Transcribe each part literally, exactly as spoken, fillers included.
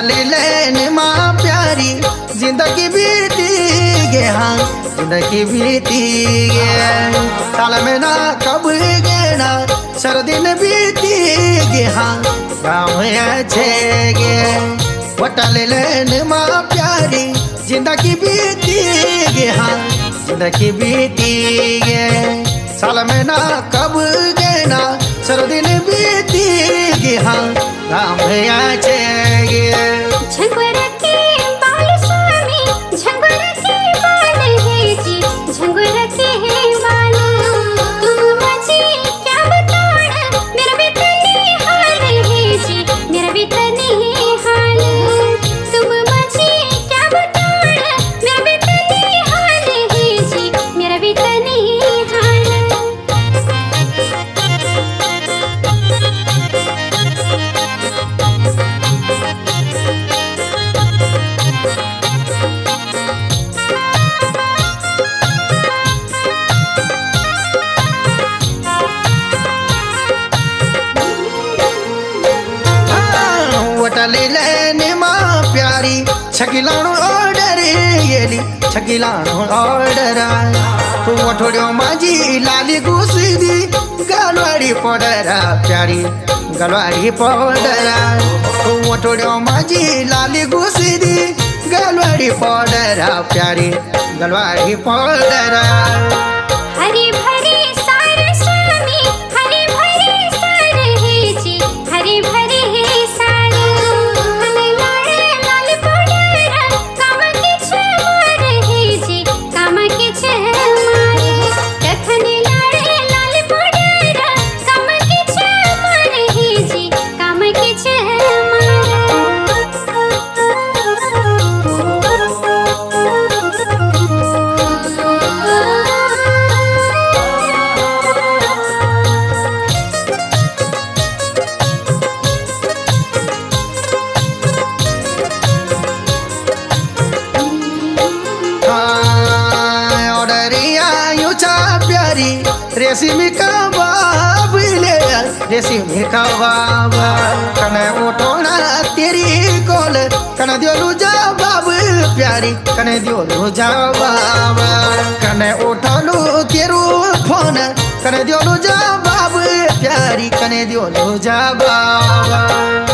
ले लेन माँ प्यारी जिंदगी बीती गे हाँ जिंदगी बीती गे साल में ना कब गेना सर दिन बीती गे हाँ गाँव अच्छे गे वटा ले लेन माँ प्यारी जिंदगी बीती गे हाँ जिंदगी बीती गे साल में ना कब गेना सर दिन बीती गे हाँ गाँव अच्छे गे झंगोर के बाल स्वामी झंगोर के बाल है जी झंगोर के बाल तुम मुझे क्या बताना मेरा भी तनी हाल है जी मेरा भी तनी हाल तुम मुझे क्या बताना मेरा भी तनी हाल है जी मेरा भी तनी हाल ले लेने माँ प्यारी छकिलाणो ऑर्डर येली छकिलाणो ऑर्डर तू वठोड़ो माजी लाली गुसदी गलवाड़ी पाउडर प्यारी गलवाड़ी पाउडर तू वठोड़ो माजी लाली गुसदी गलवाड़ी पाउडर प्यारी गलवाड़ी पाउडर हरी भरी सार स्वामी हरी भरी सार है जी हरी भरी है सार हमें लाड़े लाल पाउडर काम के छे मार है जी काम के छे मार कखन लाड़े लाल पाउडर काम के छे मार है जी काम के छे रेशमी कबाब ले रेशमी कबाब कने उठोना तेरी कोल कने दियोलू जवाब प्यारी कने दियोलू जवाब कने उठोलू तेरू फोन कने दियोलू जवाब प्यारी कने दियोलू जवाब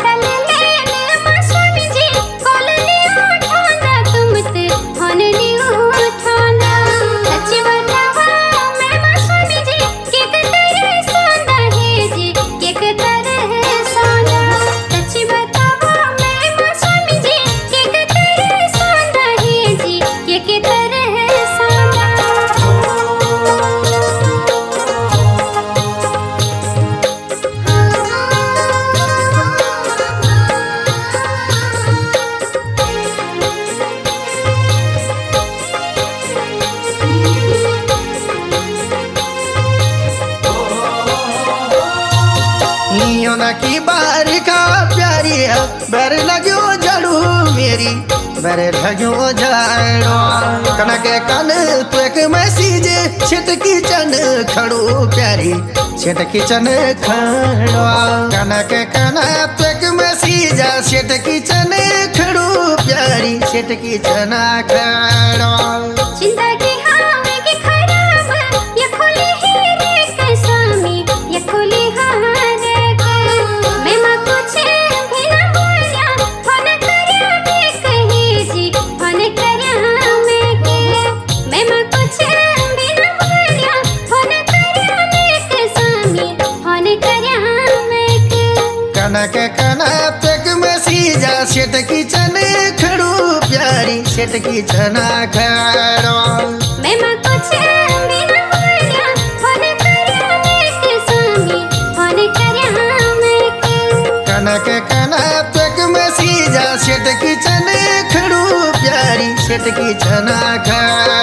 की बारिका प्यारी है बर लग्यो जड़ू मेरी बर लग्यो जड़ो कनक कन तू एक मैसेज छिट किचन खड़ू प्यारी छिट किचन खड़ो कनक कन तू एक मैसेज छिट किचन खड़ू प्यारी छिट किचन खड़ो चिंता की हावे की खराब ये खोली ही रे स्वामी ये खोली हारे कनक कना तक मैसेज सेट किचन खड़ू प्यारी सेट किचन खड़ो मैं मां कुछ भी न बोलिया फोन करया मैं स्वामी फोन करया मैं कनक कना तक मैसेज सेट किचन खड़ू प्यारी सेट किचन खड़ो।